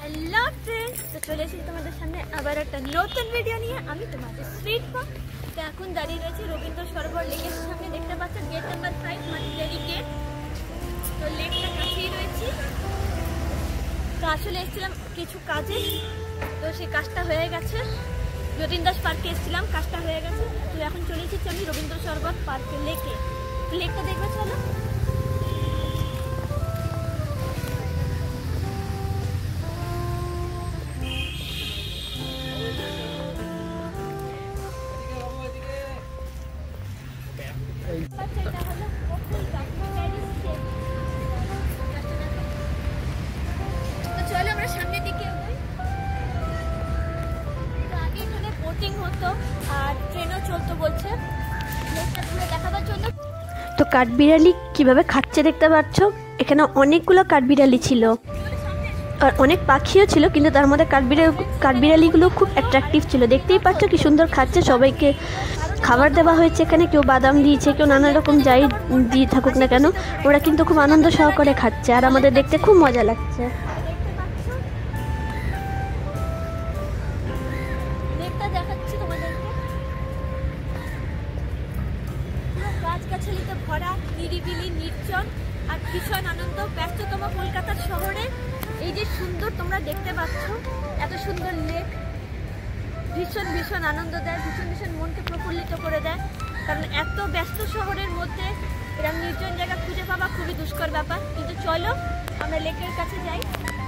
Hello friends, তো চলে এসেছি তোমাদের সামনে আবার একটা নতুন ভিডিও নিয়ে। আমি তোমাদের সুইট পা। তো এখন দাঁড়িয়ে রয়েছি রবীন্দ্র সরোবর লেকের সামনে। দেখতে পাচ্ছ গেট নাম্বার 5 মাটিজারি গেট। তো লেকটা কাছেই রয়েছি। তো আসলে এসেছিলাম কিছু কাজে, তো সেই কাজটা হয়ে গেছে। যতীন দাস পার্কে এসেছিলাম, কাজটা হয়ে গেছে। তো এখন চলে এসেছি আমি রবীন্দ্র সরোবর পার্কে লেকে। তো লেকটা দেখবে, চলো। সামনের দিকে আগে এখানে বোটিং হতো আর ট্রেনও চলতো বলছে, দেখাবার জন্য। তো কাঠবিড়ালি কিভাবে খাচ্ছে দেখতে পাচ্ছ। এখানে অনেকগুলো কাঠবিড়ালি ছিল আর অনেক পাখিও ছিল, কিন্তু তার মধ্যে কাঠবিড়ালিগুলো খুব অ্যাট্রাকটিভ ছিল। দেখতেই পাচ্ছ কি সুন্দর খাচ্ছে। সবাইকে খাবার দেওয়া হয়েছে এখানে, কেউ বাদাম দিয়েছে, কেউ নানা রকম যাই দিয়ে থাকুক না কেন, ওরা কিন্তু খুব আনন্দ সহকারে খাচ্ছে আর আমাদের দেখতে খুব মজা লাগছে। গাছগাছালিতে ভরা, নিরিবিলি, নির্জন আর ভীষণ আনন্দ। ব্যস্ততম কলকাতার শহরে এই যে সুন্দর তোমরা দেখতে পাচ্ছ, এত সুন্দর লেক ভীষণ ভীষণ আনন্দ দেয়, ভীষণ মনকে প্রফুল্লিত করে দেয়। কারণ এত ব্যস্ত শহরের মধ্যে এরকম নির্জন জায়গা খুঁজে পাওয়া খুবই দুষ্কর ব্যাপার। কিন্তু চলো আমরা লেকের কাছে যাই।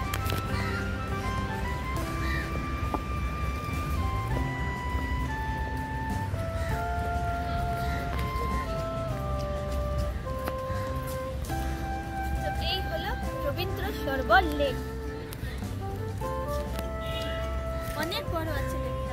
রবীন্দ্র সরোবর লেক অনেক বড় আছে লেকটা।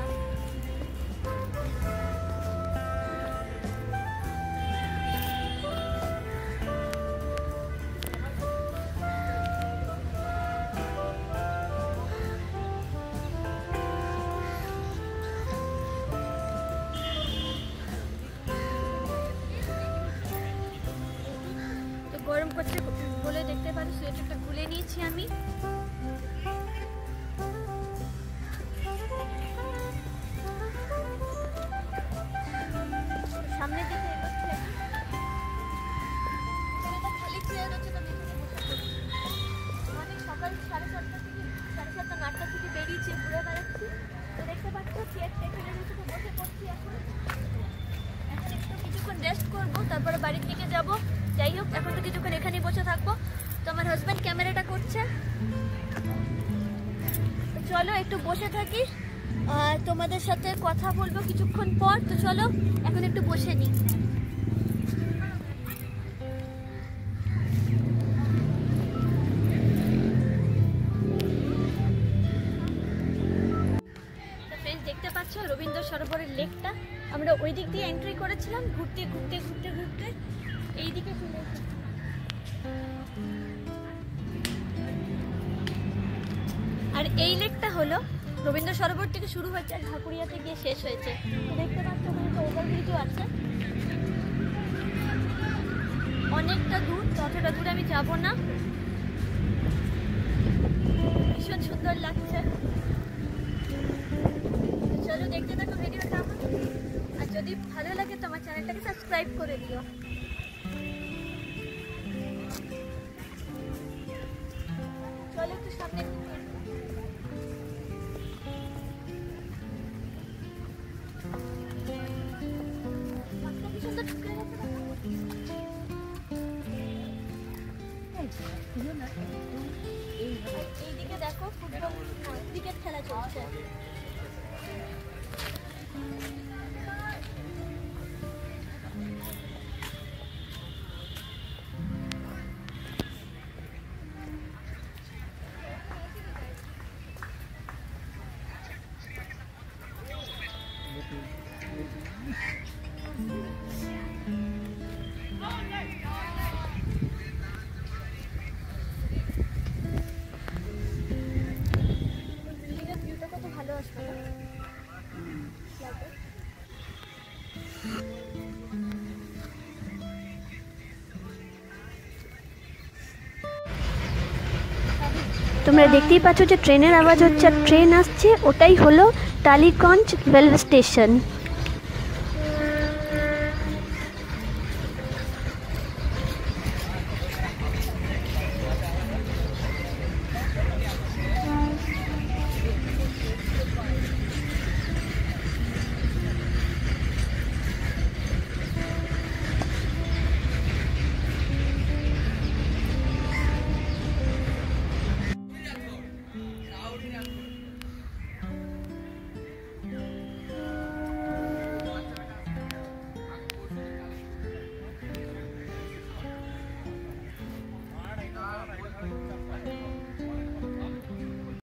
গরম করছে বলে দেখতে পারি সোয়েটারটা খুলে নিয়েছি আমি। সামনে দিকে এগোচ্ছে, খালি চেয়ার আছে। তো অনেক সকাল 7:30 থেকে 8:30 থেকে বেরিয়েছে, ঘুরে বেড়াচ্ছি। তো দেখতে পাচ্ছ চেয়ার টেবিলের নিচে বসে পড়ছি। এখন একটু কিছুক্ষণ রেস্ট করবো, তারপরে বাড়ির দিকে যাবো। যাই হোক, এখন তো কিছুক্ষণ এখানেই বসে থাকবো। তো আমার হাজব্যান্ড ক্যামেরাটা করছে। চলো একটু বসে থাকি, তোমাদের সাথে কথা বলবো কিছুক্ষণ পর। তো চলো এখন একটু বসে নিই। দেখতে পাচ্ছ রবীন্দ্র সরোবরের লেকটা। আমরা ওই দিক দিয়ে এন্ট্রি করেছিলাম, ঘুরতে ঘুরতে ঘুরতে ঘুরতে এই দিকে চলে এসেছি। আর এই লেকটা হলো রবীন্দ্র সরোবর থেকে শুরু হয়েছে আর ঢাকুরিয়াতে গিয়ে শেষ হয়েছে। দেখতে পাচ্ছ ওভারব্রিজও আছে, অনেকটা দূর। ততটা দূরে আমি যাব না। ভীষণ সুন্দর লাগছে। চলো দেখতে থাকো ভিডিওটা আমার। আর যদি ভালো লাগে তো আমার চ্যানেলটাকে সাবস্ক্রাইব করে দিও। চলো একটু সামনে এইদিকে দেখো ফুটবল ক্রিকেট খেলা চলছে। ভিউটা কত ভালো আসবে। তোমরা দেখতেই পাচ্ছ যে ট্রেনের আওয়াজ হচ্ছে আর ট্রেন আসছে, ওটাই হলো টালিগঞ্জ রেলওয়ে স্টেশন।